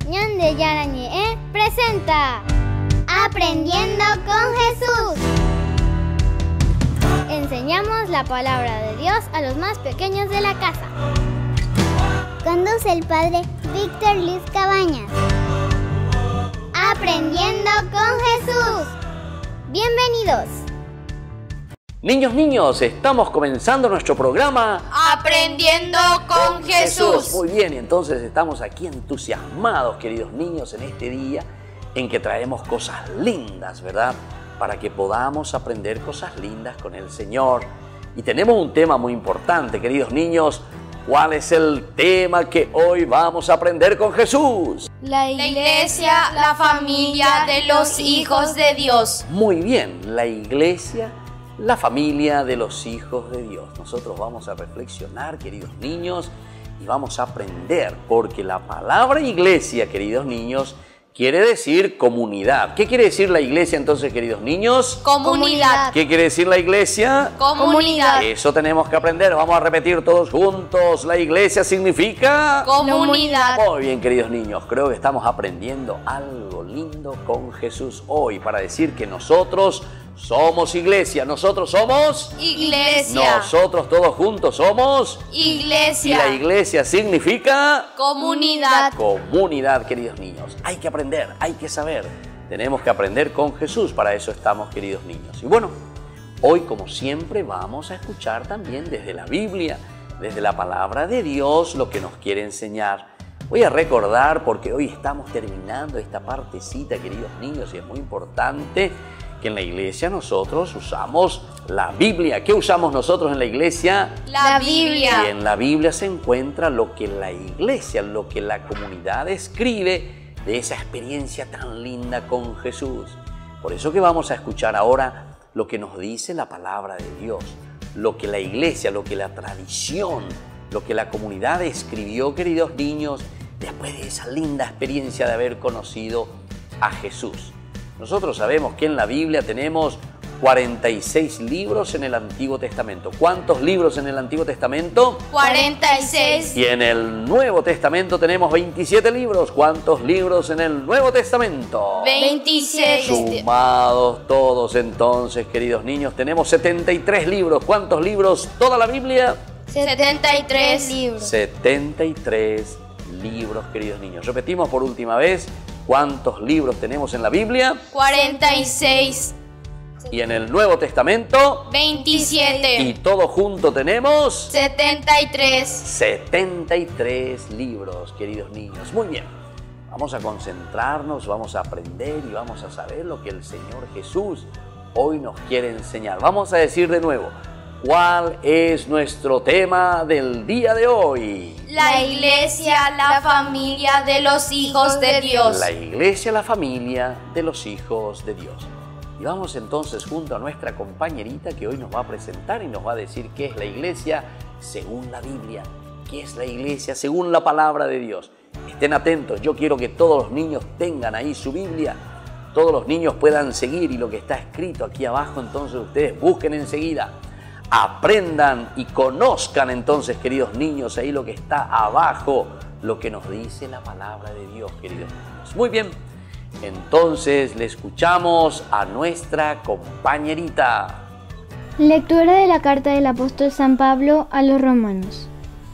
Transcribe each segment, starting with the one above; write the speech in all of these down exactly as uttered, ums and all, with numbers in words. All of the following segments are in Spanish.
Ñan de Yarañe presenta Aprendiendo con Jesús. Enseñamos la palabra de Dios a los más pequeños de la casa. Conduce el padre Víctor Luis Cabañas. Aprendiendo con Jesús. Bienvenidos. Niños, niños, estamos comenzando nuestro programa Aprendiendo con Jesús. Muy bien, y entonces estamos aquí entusiasmados, queridos niños, en este día en que traemos cosas lindas, ¿verdad? Para que podamos aprender cosas lindas con el Señor. Y tenemos un tema muy importante, queridos niños. ¿Cuál es el tema que hoy vamos a aprender con Jesús? La iglesia, la familia de los hijos de Dios. Muy bien, la iglesia, la familia de los hijos de Dios. Nosotros vamos a reflexionar, queridos niños, y vamos a aprender, porque la palabra iglesia, queridos niños, quiere decir comunidad. ¿Qué quiere decir la iglesia entonces, queridos niños? Comunidad. ¿Qué quiere decir la iglesia? Comunidad. Eso tenemos que aprender. Vamos a repetir todos juntos. La iglesia significa comunidad. Muy bien, queridos niños. Creo que estamos aprendiendo algo lindo con Jesús hoy para decir que nosotros somos iglesia. Nosotros somos iglesia. Nosotros todos juntos somos iglesia. Y la iglesia significa comunidad. Comunidad, queridos niños. Hay que aprender, hay que saber. Tenemos que aprender con Jesús. Para eso estamos, queridos niños. Y bueno, hoy, como siempre, vamos a escuchar también desde la Biblia, desde la palabra de Dios, lo que nos quiere enseñar. Voy a recordar, porque hoy estamos terminando esta partecita, queridos niños, y es muy importante que en la iglesia nosotros usamos la Biblia. ¿Qué usamos nosotros en la iglesia? La Biblia. Y en la Biblia se encuentra lo que la iglesia, lo que la comunidad escribe de esa experiencia tan linda con Jesús. Por eso que vamos a escuchar ahora lo que nos dice la palabra de Dios, lo que la iglesia, lo que la tradición, lo que la comunidad escribió, queridos niños, después de esa linda experiencia de haber conocido a Jesús. Nosotros sabemos que en la Biblia tenemos cuarenta y seis libros en el Antiguo Testamento. ¿Cuántos libros en el Antiguo Testamento? cuarenta y seis. Y en el Nuevo Testamento tenemos veintisiete libros. ¿Cuántos libros en el Nuevo Testamento? veintiséis. Sumados todos entonces, queridos niños, tenemos setenta y tres libros. ¿Cuántos libros? ¿Toda la Biblia? setenta y tres libros. setenta y tres libros, queridos niños. Repetimos por última vez. ¿Cuántos libros tenemos en la Biblia? cuarenta y seis. Y en el Nuevo Testamento, veintisiete. Y todo junto tenemos setenta y tres. setenta y tres libros, queridos niños. Muy bien, vamos a concentrarnos, vamos a aprender y vamos a saber lo que el Señor Jesús hoy nos quiere enseñar. Vamos a decir de nuevo, ¿cuál es nuestro tema del día de hoy? La iglesia, la familia de los hijos de Dios. La iglesia, la familia de los hijos de Dios. Y vamos entonces junto a nuestra compañerita que hoy nos va a presentar y nos va a decir qué es la iglesia según la Biblia. ¿Qué es la iglesia según la palabra de Dios? Estén atentos, yo quiero que todos los niños tengan ahí su Biblia. Todos los niños puedan seguir y lo que está escrito aquí abajo, entonces ustedes busquen enseguida. Aprendan y conozcan entonces, queridos niños, ahí lo que está abajo, lo que nos dice la palabra de Dios, queridos niños. Muy bien, entonces le escuchamos a nuestra compañerita. Lectura de la carta del apóstol San Pablo a los romanos.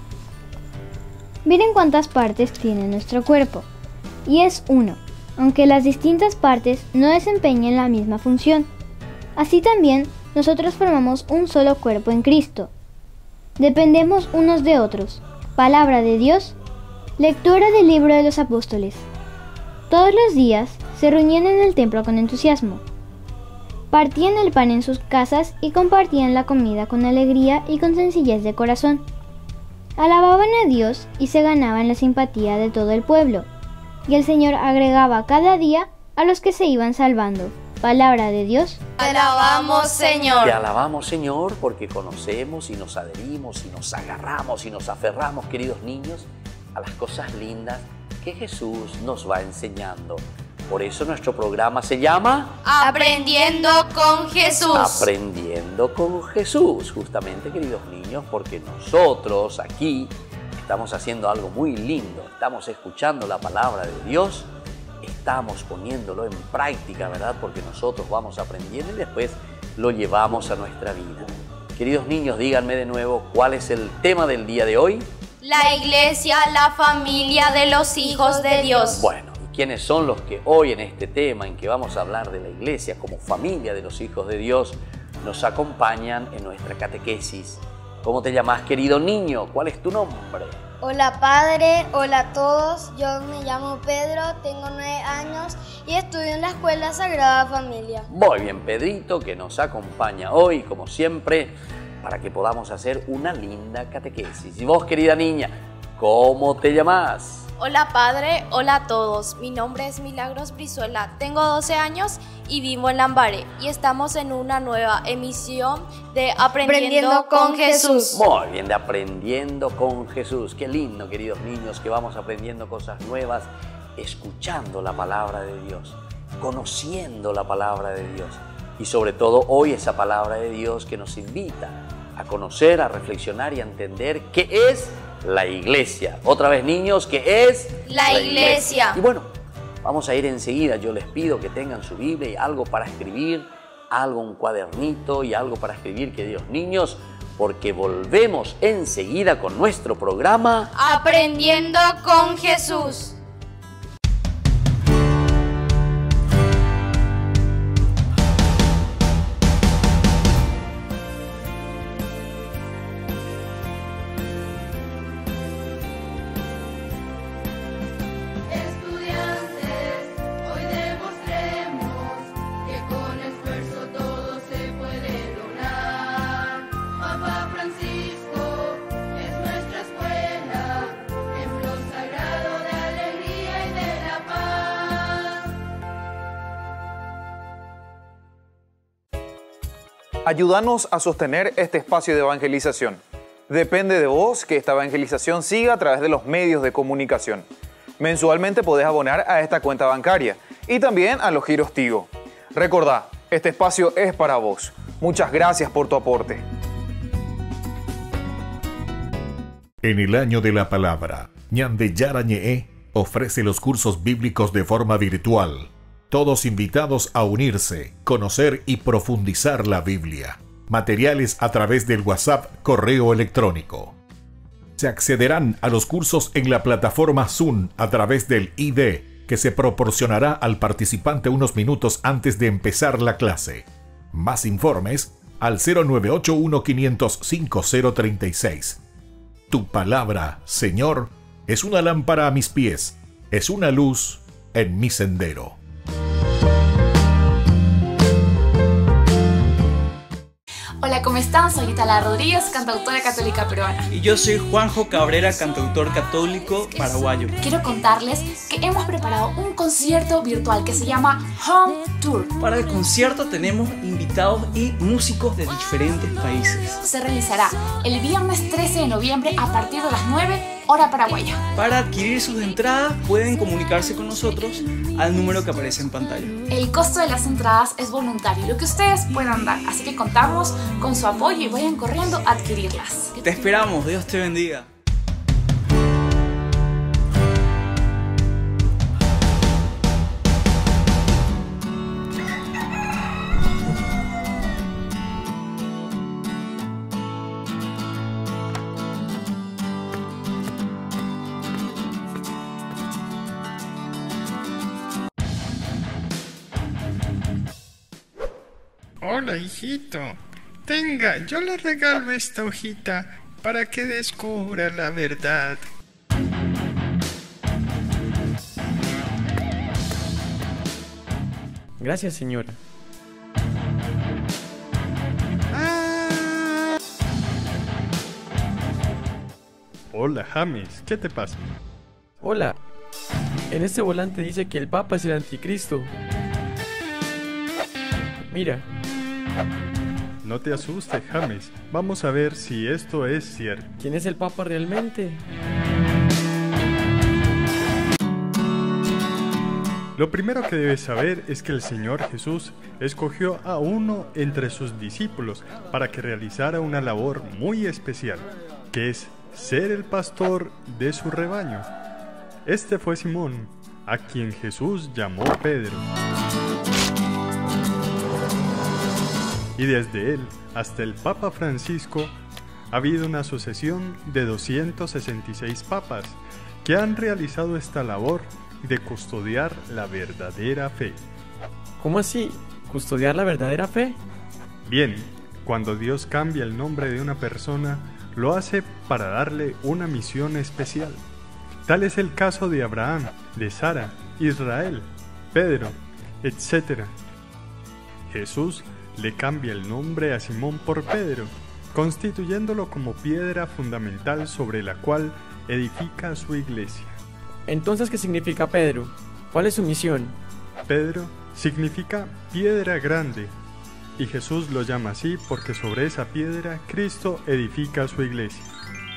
Miren cuántas partes tiene nuestro cuerpo, y es uno, aunque las distintas partes no desempeñen la misma función. Así también, nosotros formamos un solo cuerpo en Cristo. Dependemos unos de otros. Palabra de Dios. Lectura del libro de los apóstoles. Todos los días se reunían en el templo con entusiasmo. Partían el pan en sus casas y compartían la comida con alegría y con sencillez de corazón. Alababan a Dios y se ganaban la simpatía de todo el pueblo. Y el Señor agregaba cada día a los que se iban salvando. Palabra de Dios. Te alabamos, Señor. Te alabamos, Señor, porque conocemos y nos adherimos y nos agarramos y nos aferramos, queridos niños, a las cosas lindas que Jesús nos va enseñando. Por eso nuestro programa se llama Aprendiendo con Jesús. Aprendiendo con Jesús, justamente, queridos niños, porque nosotros aquí estamos haciendo algo muy lindo. Estamos escuchando la palabra de Dios, estamos poniéndolo en práctica, ¿verdad? Porque nosotros vamos aprendiendo y después lo llevamos a nuestra vida. Queridos niños, díganme de nuevo, ¿cuál es el tema del día de hoy? La iglesia, la familia de los hijos de Dios. Bueno, ¿y quiénes son los que hoy en este tema en que vamos a hablar de la iglesia como familia de los hijos de Dios nos acompañan en nuestra catequesis? ¿Cómo te llamas, querido niño? ¿Cuál es tu nombre? Hola padre, hola a todos, yo me llamo Pedro, tengo nueve años y estudio en la Escuela Sagrada Familia. Muy bien, Pedrito, que nos acompaña hoy, como siempre, para que podamos hacer una linda catequesis. Y vos, querida niña, ¿cómo te llamas? Hola padre, hola a todos, mi nombre es Milagros Brizuela, tengo doce años y vivo en Lambaré y estamos en una nueva emisión de Aprendiendo, Aprendiendo con Jesús. Muy bien, de Aprendiendo con Jesús. Qué lindo, queridos niños, que vamos aprendiendo cosas nuevas, escuchando la palabra de Dios, conociendo la palabra de Dios y sobre todo hoy esa palabra de Dios que nos invita a conocer, a reflexionar y a entender qué es la iglesia. Otra vez, niños, ¿qué es? La, la iglesia. iglesia. Y bueno, vamos a ir enseguida. Yo les pido que tengan su Biblia y algo para escribir, algo, un cuadernito y algo para escribir, queridos niños, porque volvemos enseguida con nuestro programa Aprendiendo con Jesús. Ayúdanos a sostener este espacio de evangelización. Depende de vos que esta evangelización siga a través de los medios de comunicación. Mensualmente podés abonar a esta cuenta bancaria y también a los giros Tigo. Recordá, este espacio es para vos. Muchas gracias por tu aporte. En el año de la palabra, Ñande Yarañe ofrece los cursos bíblicos de forma virtual. Todos invitados a unirse, conocer y profundizar la Biblia. Materiales a través del WhatsApp, correo electrónico. Se accederán a los cursos en la plataforma Zoom a través del I D, que se proporcionará al participante unos minutos antes de empezar la clase. Más informes al cero nueve ocho uno cinco cero cinco cero tres seis. Tu palabra, Señor, es una lámpara a mis pies, es una luz en mi sendero. Hola, ¿cómo están? Soy Itala Rodríguez, cantautora católica peruana. Y yo soy Juanjo Cabrera, cantautor católico paraguayo. Quiero contarles que hemos preparado un concierto virtual que se llama Home Tour. Para el concierto tenemos invitados y músicos de diferentes países. Se realizará el viernes trece de noviembre a partir de las nueve, hora paraguaya. Para adquirir sus entradas pueden comunicarse con nosotros al número que aparece en pantalla. El costo de las entradas es voluntario, lo que ustedes puedan dar, así que contamos con su apoyo y vayan corriendo a adquirirlas. Te esperamos, Dios te bendiga. Hola, hijito. Tenga, yo le regalo esta hojita para que descubra la verdad. Gracias, señora. Ah. Hola, James. ¿Qué te pasa? Hola. En este volante dice que el Papa es el anticristo. Mira. No te asustes, James. Vamos a ver si esto es cierto. ¿Quién es el Papa realmente? Lo primero que debes saber es que el Señor Jesús escogió a uno entre sus discípulos para que realizara una labor muy especial, que es ser el pastor de su rebaño. Este fue Simón, a quien Jesús llamó Pedro. Y desde él hasta el Papa Francisco ha habido una sucesión de doscientos sesenta y seis papas que han realizado esta labor de custodiar la verdadera fe. ¿Cómo así? ¿Custodiar la verdadera fe? Bien, cuando Dios cambia el nombre de una persona, lo hace para darle una misión especial. Tal es el caso de Abraham, de Sara, Israel, Pedro, etcétera. Jesús le cambia el nombre a Simón por Pedro, constituyéndolo como piedra fundamental sobre la cual edifica su iglesia. Entonces, ¿qué significa Pedro? ¿Cuál es su misión? Pedro significa piedra grande, y Jesús lo llama así porque sobre esa piedra Cristo edifica su iglesia.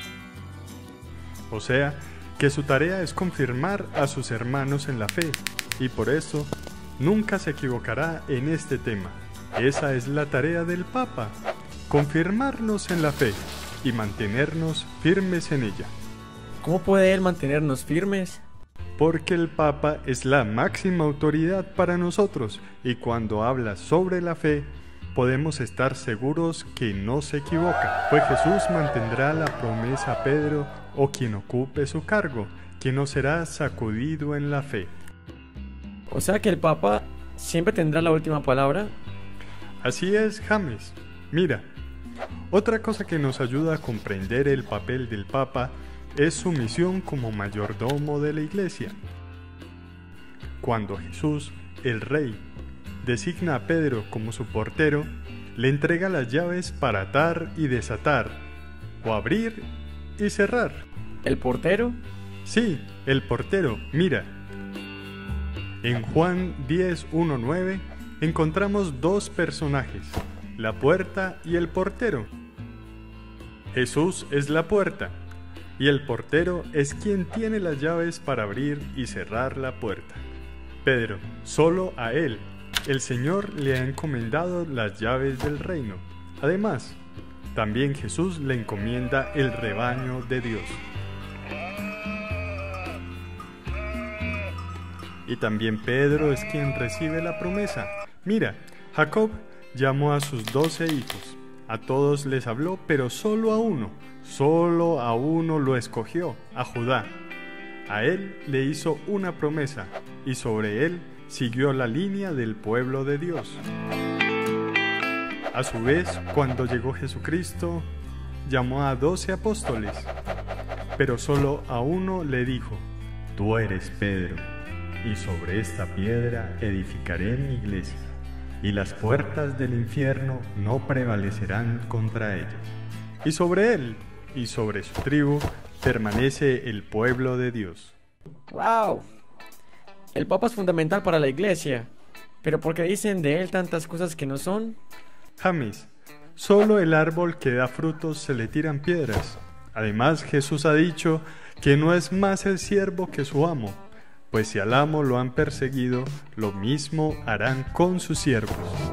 O sea, que su tarea es confirmar a sus hermanos en la fe, y por eso nunca se equivocará en este tema. Esa es la tarea del Papa, confirmarnos en la fe y mantenernos firmes en ella. ¿Cómo puede él mantenernos firmes? Porque el Papa es la máxima autoridad para nosotros, y cuando habla sobre la fe, podemos estar seguros que no se equivoca, pues Jesús mantendrá la promesa a Pedro o quien ocupe su cargo, que no será sacudido en la fe. O sea que el Papa siempre tendrá la última palabra. Así es, James. Mira, otra cosa que nos ayuda a comprender el papel del Papa es su misión como mayordomo de la Iglesia. Cuando Jesús, el Rey, designa a Pedro como su portero, le entrega las llaves para atar y desatar, o abrir y cerrar. ¿El portero? Sí, el portero. Mira, en Juan diez, uno a nueve encontramos dos personajes, la puerta y el portero. Jesús es la puerta, y el portero es quien tiene las llaves para abrir y cerrar la puerta. Pedro, solo a él, el Señor le ha encomendado las llaves del reino. Además, también Jesús le encomienda el rebaño de Dios. Y también Pedro es quien recibe la promesa. Mira, Jacob llamó a sus doce hijos. A todos les habló, pero solo a uno, solo a uno lo escogió, a Judá. A él le hizo una promesa, y sobre él siguió la línea del pueblo de Dios. A su vez, cuando llegó Jesucristo, llamó a doce apóstoles, pero solo a uno le dijo: tú eres Pedro, y sobre esta piedra edificaré mi iglesia, y las puertas del infierno no prevalecerán contra ella. Y sobre él y sobre su tribu permanece el pueblo de Dios. ¡Wow! El Papa es fundamental para la iglesia, pero ¿por qué dicen de él tantas cosas que no son? James, solo el árbol que da frutos se le tiran piedras. Además, Jesús ha dicho que no es más el siervo que su amo, pues si al amo lo han perseguido, lo mismo harán con sus siervos.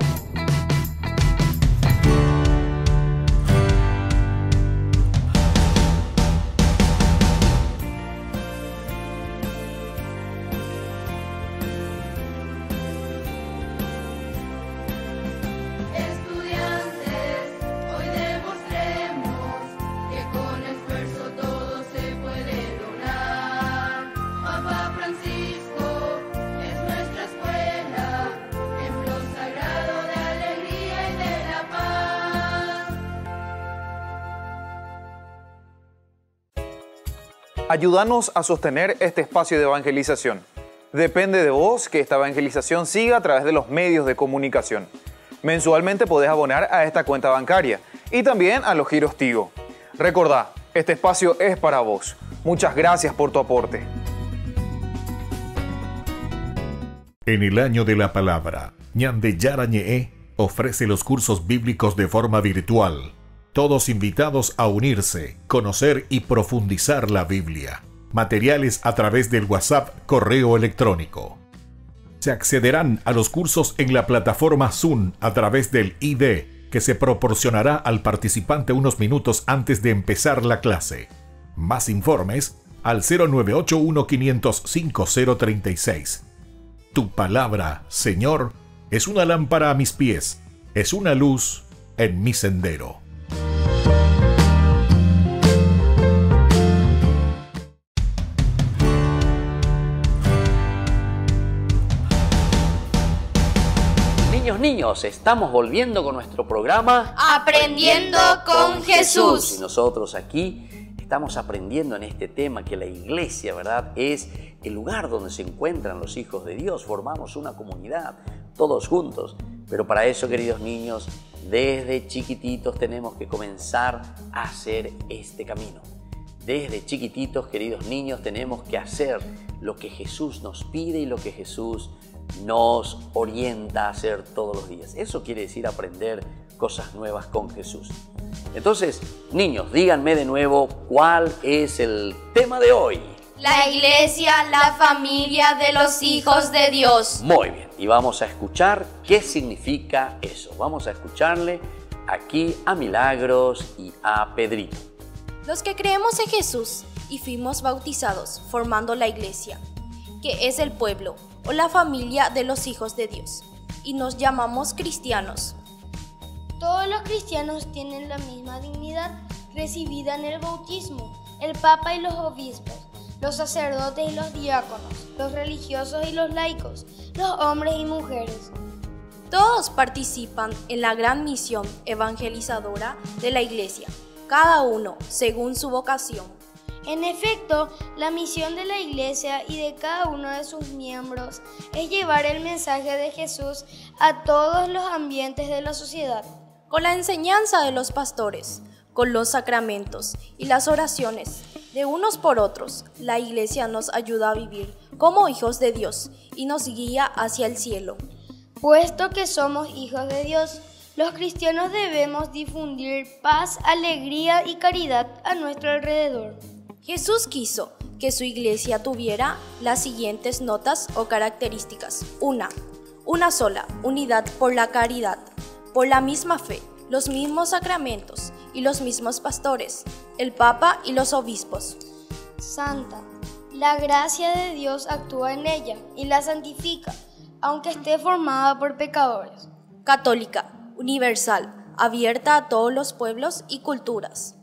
Ayúdanos a sostener este espacio de evangelización. Depende de vos que esta evangelización siga a través de los medios de comunicación. Mensualmente podés abonar a esta cuenta bancaria y también a los giros Tigo. Recordá, este espacio es para vos. Muchas gracias por tu aporte. En el año de la palabra, Ñande Yarañe ofrece los cursos bíblicos de forma virtual. Todos invitados a unirse, conocer y profundizar la Biblia. Materiales a través del WhatsApp, correo electrónico. Se accederán a los cursos en la plataforma Zoom a través del I D, que se proporcionará al participante unos minutos antes de empezar la clase. Más informes al cero nueve ocho uno, cinco cero cinco, cero tres seis. Tu palabra, Señor, es una lámpara a mis pies, es una luz en mi sendero. Niños, niños, estamos volviendo con nuestro programa Aprendiendo con Jesús. Y nosotros aquí estamos aprendiendo en este tema que la iglesia, ¿verdad?, es el lugar donde se encuentran los hijos de Dios. Formamos una comunidad, todos juntos. Pero para eso, queridos niños, desde chiquititos tenemos que comenzar a hacer este camino. Desde chiquititos, queridos niños, tenemos que hacer lo que Jesús nos pide y lo que Jesús nos orienta a hacer todos los días. Eso quiere decir aprender cosas nuevas con Jesús. Entonces, niños, díganme de nuevo cuál es el tema de hoy. La iglesia, la familia de los hijos de Dios. Muy bien, y vamos a escuchar qué significa eso. Vamos a escucharle aquí a Milagros y a Pedrito. Los que creemos en Jesús y fuimos bautizados formando la iglesia, que es el pueblo o la familia de los hijos de Dios, y nos llamamos cristianos. Todos los cristianos tienen la misma dignidad recibida en el bautismo. El Papa y los obispos, los sacerdotes y los diáconos, los religiosos y los laicos, los hombres y mujeres. Todos participan en la gran misión evangelizadora de la iglesia, cada uno según su vocación. En efecto, la misión de la iglesia y de cada uno de sus miembros es llevar el mensaje de Jesús a todos los ambientes de la sociedad. Con la enseñanza de los pastores, con los sacramentos y las oraciones de unos por otros, la iglesia nos ayuda a vivir como hijos de Dios y nos guía hacia el cielo. Puesto que somos hijos de Dios, los cristianos debemos difundir paz, alegría y caridad a nuestro alrededor. Jesús quiso que su iglesia tuviera las siguientes notas o características. Una, una sola, unidad por la caridad, por la misma fe, los mismos sacramentos y los mismos pastores, el Papa y los obispos. Santa, la gracia de Dios actúa en ella y la santifica, aunque esté formada por pecadores. Católica, universal, abierta a todos los pueblos y culturas.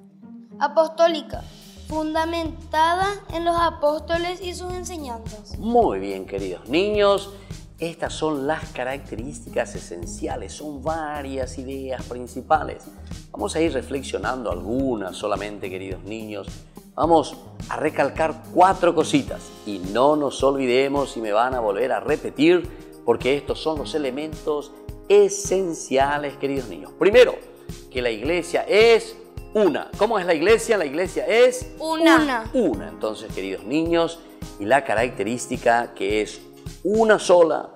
Apostólica, fundamentada en los apóstoles y sus enseñanzas. Muy bien, queridos niños, estas son las características esenciales, son varias ideas principales. Vamos a ir reflexionando algunas solamente, queridos niños. Vamos a recalcar cuatro cositas y no nos olvidemos y me van a volver a repetir porque estos son los elementos esenciales, queridos niños. Primero, que la iglesia es una. ¿Cómo es la iglesia? La iglesia es una. Una. Entonces, queridos niños, y la característica que es una sola,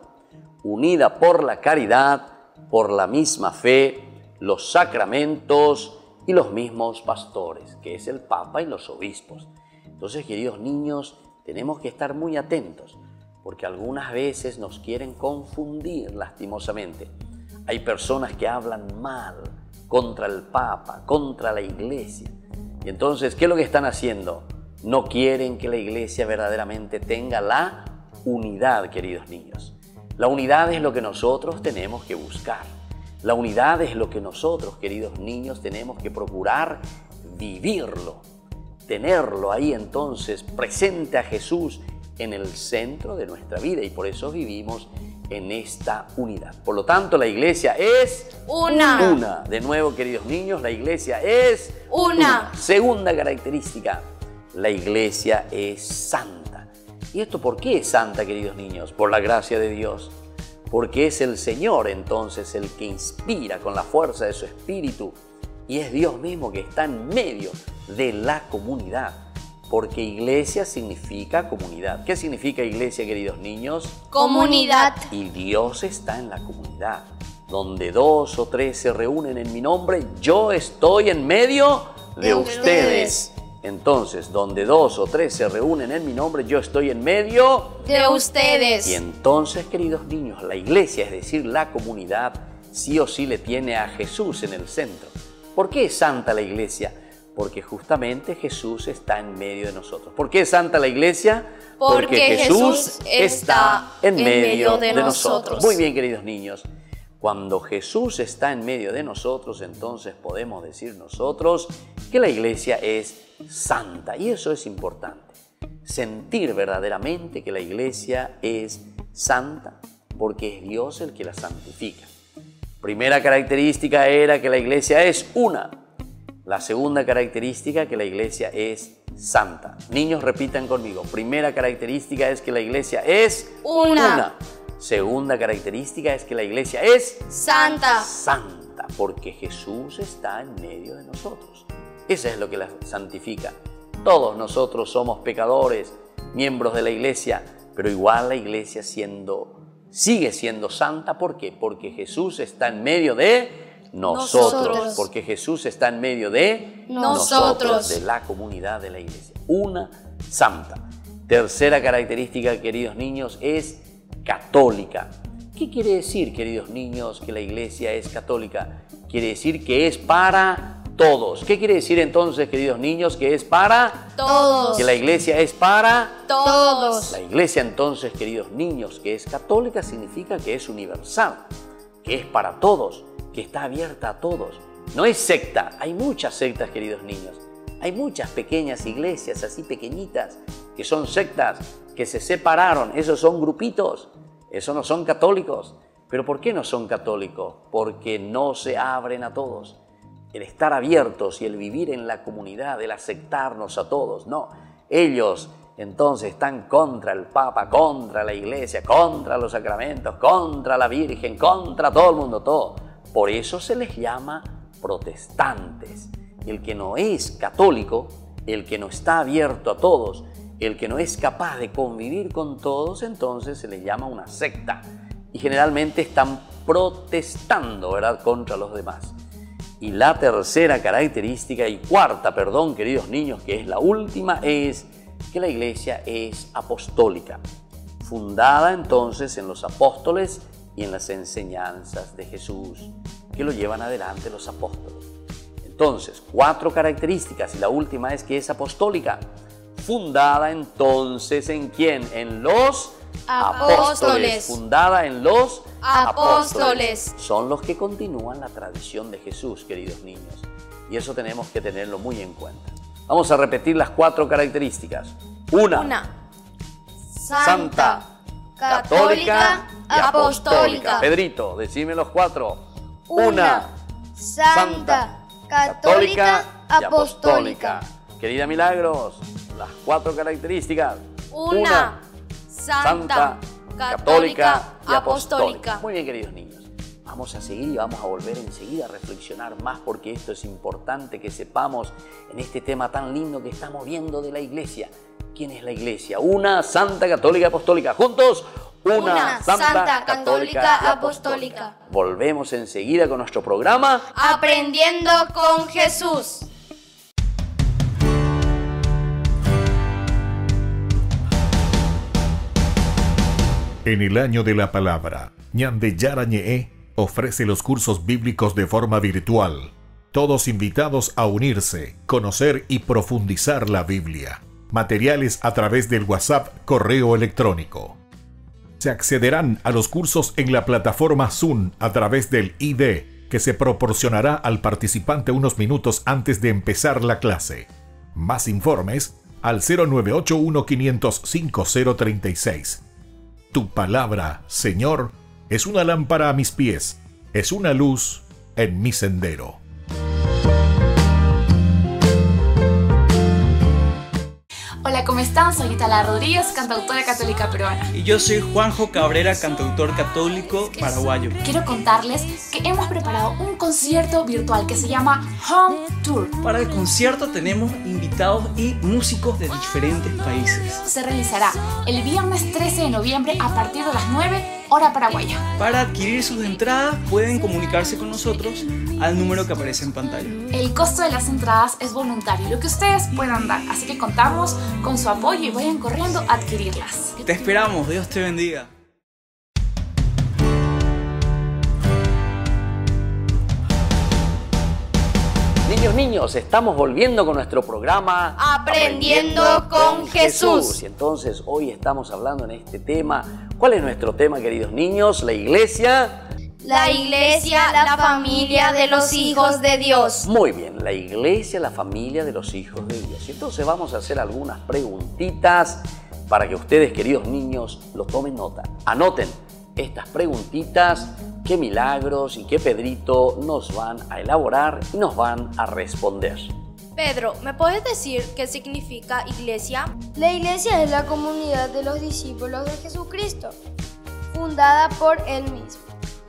unida por la caridad, por la misma fe, los sacramentos y los mismos pastores, que es el Papa y los obispos. Entonces, queridos niños, tenemos que estar muy atentos, porque algunas veces nos quieren confundir lastimosamente. Hay personas que hablan mal contra el Papa, contra la iglesia. Y entonces, ¿qué es lo que están haciendo? No quieren que la iglesia verdaderamente tenga la unidad, queridos niños. La unidad es lo que nosotros tenemos que buscar. La unidad es lo que nosotros, queridos niños, tenemos que procurar vivirlo. Tenerlo ahí entonces presente a Jesús en el centro de nuestra vida y por eso vivimos en esta unidad. Por lo tanto, la iglesia es una. Una. De nuevo, queridos niños, la iglesia es una. una. Segunda característica, la iglesia es santa. ¿Y esto por qué es santa, queridos niños? Por la gracia de Dios. Porque es el Señor entonces el que inspira con la fuerza de su Espíritu y es Dios mismo que está en medio de la comunidad. Porque iglesia significa comunidad. ¿Qué significa iglesia, queridos niños? Comunidad. Y Dios está en la comunidad. Donde dos o tres se reúnen en mi nombre, yo estoy en medio de, de ustedes. ustedes. Entonces, donde dos o tres se reúnen en mi nombre, yo estoy en medio de ustedes. Y entonces, queridos niños, la iglesia, es decir, la comunidad, sí o sí le tiene a Jesús en el centro. ¿Por qué es santa la iglesia? Porque justamente Jesús está en medio de nosotros. ¿Por qué es santa la iglesia? Porque, Porque Jesús está en medio de, de nosotros. nosotros. Muy bien, queridos niños. Cuando Jesús está en medio de nosotros, entonces podemos decir nosotros que la iglesia es santa. Y eso es importante. Sentir verdaderamente que la iglesia es santa, porque es Dios el que la santifica. Primera característica era que la iglesia es una. La segunda característica, que la iglesia es santa. Niños, repitan conmigo. Primera característica es que la iglesia es una. una. Segunda característica es que la iglesia es santa. Santa, porque Jesús está en medio de nosotros. Eso es lo que la santifica. Todos nosotros somos pecadores, miembros de la iglesia, pero igual la iglesia siendo, sigue siendo santa. ¿Por qué? Porque Jesús está en medio de nosotros. nosotros. Porque Jesús está en medio de nosotros. nosotros, de la comunidad de la iglesia. Una santa. Tercera característica, queridos niños, es católica. ¿Qué quiere decir, queridos niños, que la iglesia es católica? Quiere decir que es para todos. ¿Qué quiere decir entonces, queridos niños, que es para todos? Que la iglesia es para todos. La iglesia entonces, queridos niños, que es católica, significa que es universal, que es para todos, que está abierta a todos. No es secta. Hay muchas sectas, queridos niños. Hay muchas pequeñas iglesias así pequeñitas que son sectas, que se separaron. Esos son grupitos. Esos no son católicos. ¿Pero por qué no son católicos? Porque no se abren a todos. El estar abiertos y el vivir en la comunidad, el aceptarnos a todos, no. Ellos entonces están contra el Papa, contra la iglesia, contra los sacramentos, contra la Virgen, contra todo el mundo, todo. Por eso se les llama protestantes. El que no es católico, el que no está abierto a todos, el que no es capaz de convivir con todos, entonces se les llama una secta. Y generalmente están protestando, ¿verdad?, contra los demás. Y la tercera característica, y cuarta, perdón, queridos niños, que es la última, es que la iglesia es apostólica, fundada entonces en los apóstoles y en las enseñanzas de Jesús, que lo llevan adelante los apóstoles. Entonces, cuatro características, y la última es que es apostólica, fundada entonces ¿en quién? En los apóstoles. apóstoles. Fundada en los apóstoles. apóstoles. Son los que continúan la tradición de Jesús, queridos niños. Y eso tenemos que tenerlo muy en cuenta. Vamos a repetir las cuatro características. Una. Una. Santa, Santa católica, y apostólica. apostólica. Pedrito, decime los cuatro. Una. Una. Santa, católica, y apostólica. Querida Milagros, las cuatro características. Una. Santa, católica, y apostólica. Muy bien, queridos niños. Vamos a seguir y vamos a volver enseguida a reflexionar más, porque esto es importante que sepamos en este tema tan lindo que estamos viendo de la iglesia. ¿Quién es la iglesia? Una santa católica apostólica. Juntos, una, una santa, santa católica, católica apostólica. apostólica. Volvemos enseguida con nuestro programa Aprendiendo con Jesús. En el año de la palabra, Ñande Yarañe ofrece los cursos bíblicos de forma virtual. Todos invitados a unirse, conocer y profundizar la Biblia. Materiales a través del WhatsApp, correo electrónico. Se accederán a los cursos en la plataforma Zoom a través del I D, que se proporcionará al participante unos minutos antes de empezar la clase. Más informes al cero nueve ocho uno, cinco cero cinco cero tres seis. Tu palabra, Señor, es una lámpara a mis pies, es una luz en mi sendero. Hola, ¿cómo están? Soy Itala Rodríguez, cantautora católica peruana. Y yo soy Juanjo Cabrera, cantautor católico paraguayo. Quiero contarles que hemos preparado un concierto virtual que se llama Home Tour. Para el concierto tenemos invitados y músicos de diferentes países. Se realizará el viernes trece de noviembre a partir de las nueve, hora paraguaya. Para adquirir sus entradas pueden comunicarse con nosotros al número que aparece en pantalla. El costo de las entradas es voluntario, lo que ustedes puedan dar, así que contamos con su apoyo y vayan corriendo a adquirirlas. Te esperamos, Dios te bendiga. Niños, niños, estamos volviendo con nuestro programa Aprendiendo con Jesús. Y entonces hoy estamos hablando en este tema. ¿Cuál es nuestro tema, queridos niños? La iglesia. La iglesia, la familia de los hijos de Dios. Muy bien, la iglesia, la familia de los hijos de Dios. Y entonces vamos a hacer algunas preguntitas para que ustedes, queridos niños, lo tomen nota. Anoten estas preguntitas que Milagros y que Pedrito nos van a elaborar y nos van a responder. Pedro, ¿me puedes decir qué significa iglesia? La iglesia es la comunidad de los discípulos de Jesucristo, fundada por Él mismo,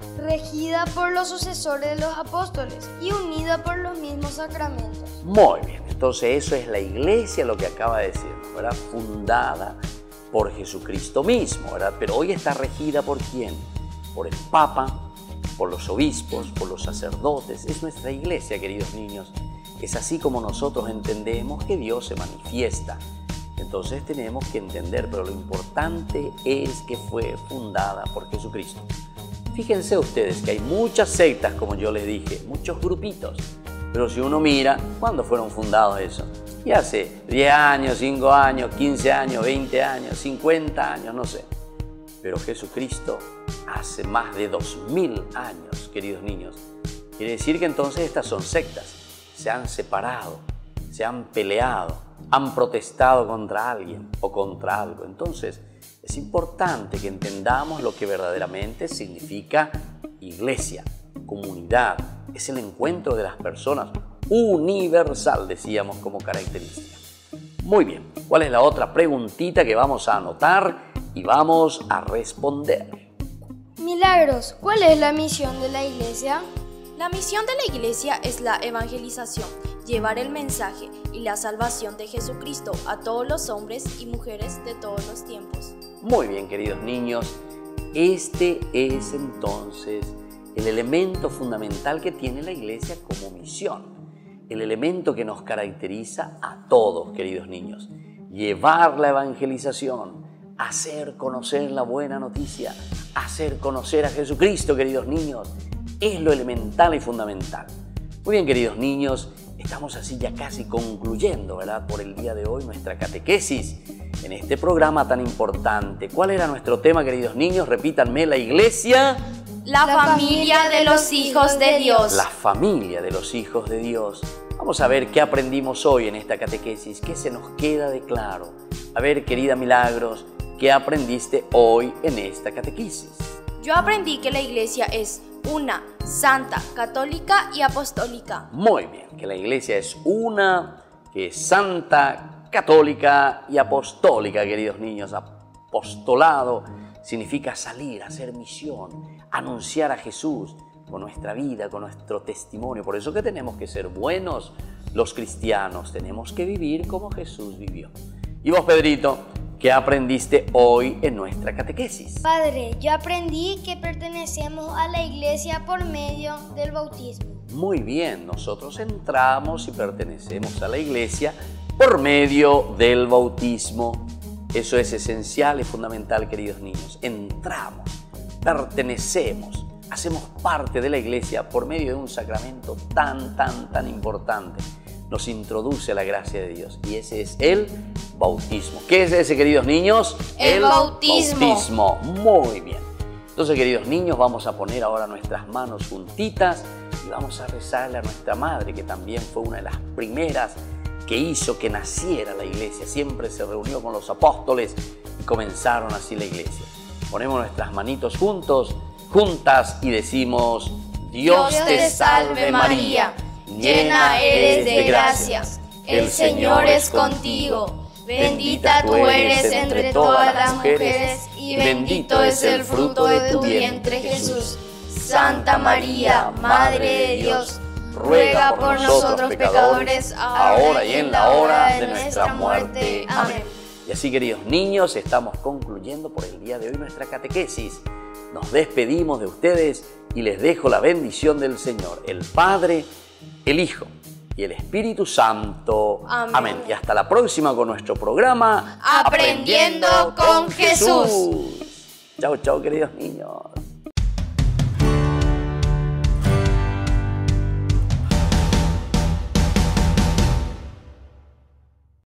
regida por los sucesores de los apóstoles y unida por los mismos sacramentos. Muy bien, entonces eso es la iglesia, lo que acaba de decir, ¿verdad? Fundada por Jesucristo mismo, ¿verdad? Pero hoy está regida ¿por quién? Por el Papa, por los obispos, por los sacerdotes. Es nuestra iglesia, queridos niños. Es así como nosotros entendemos que Dios se manifiesta. Entonces tenemos que entender, pero lo importante es que fue fundada por Jesucristo. Fíjense ustedes que hay muchas sectas, como yo les dije, muchos grupitos. Pero si uno mira, ¿cuándo fueron fundados eso? Y hace diez años, cinco años, quince años, veinte años, cincuenta años, no sé. Pero Jesucristo hace más de dos mil años, queridos niños. Quiere decir que entonces estas son sectas. Se han separado, se han peleado, han protestado contra alguien o contra algo. Entonces es importante que entendamos lo que verdaderamente significa iglesia, comunidad. Es el encuentro de las personas, universal, decíamos como característica. Muy bien, ¿cuál es la otra preguntita que vamos a anotar y vamos a responder? Milagros, ¿cuál es la misión de la iglesia? La misión de la iglesia es la evangelización, llevar el mensaje y la salvación de Jesucristo a todos los hombres y mujeres de todos los tiempos. Muy bien, queridos niños, este es entonces el elemento fundamental que tiene la iglesia como misión. El elemento que nos caracteriza a todos, queridos niños. Llevar la evangelización, hacer conocer la buena noticia, hacer conocer a Jesucristo, queridos niños, es lo elemental y fundamental. Muy bien, queridos niños, estamos así ya casi concluyendo, ¿verdad? Por el día de hoy nuestra catequesis en este programa tan importante. ¿Cuál era nuestro tema, queridos niños? Repítanme, la iglesia... La familia de los hijos de Dios. La familia de los hijos de Dios. Vamos a ver qué aprendimos hoy en esta catequesis, qué se nos queda de claro. A ver, querida Milagros, ¿qué aprendiste hoy en esta catequesis? Yo aprendí que la iglesia es una, santa, católica y apostólica. Muy bien, que la iglesia es una, que es santa, católica y apostólica, queridos niños. Apostolado significa salir, hacer misión, anunciar a Jesús con nuestra vida, con nuestro testimonio. Por eso que tenemos que ser buenos los cristianos, tenemos que vivir como Jesús vivió. Y vos, Pedrito, ¿qué aprendiste hoy en nuestra catequesis? Padre, yo aprendí que pertenecemos a la iglesia por medio del bautismo. Muy bien, nosotros entramos y pertenecemos a la iglesia por medio del bautismo. Eso es esencial y fundamental, queridos niños. Entramos, pertenecemos, hacemos parte de la iglesia por medio de un sacramento tan, tan, tan importante. Nos introduce a la gracia de Dios y ese es el bautismo. ¿Qué es ese, queridos niños? El, el bautismo. bautismo. Muy bien. Entonces, queridos niños, vamos a poner ahora nuestras manos juntitas y vamos a rezarle a nuestra madre, que también fue una de las primeras que hizo que naciera la iglesia. Siempre se reunió con los apóstoles y comenzaron así la iglesia. Ponemos nuestras manitos juntos, juntas y decimos: Dios, Dios te salve María, llena eres de gracia, el Señor es contigo, bendita tú eres entre todas las mujeres y bendito es el fruto de tu vientre Jesús. Santa María, Madre de Dios, ruega por nosotros pecadores, ahora y en la hora de nuestra muerte. Amén. Y así, queridos niños, estamos concluyendo por el día de hoy nuestra catequesis. Nos despedimos de ustedes y les dejo la bendición del Señor, el Padre, el Hijo y el Espíritu Santo. Amén. Amén. Y hasta la próxima con nuestro programa Aprendiendo con Jesús. Chao, chao, queridos niños.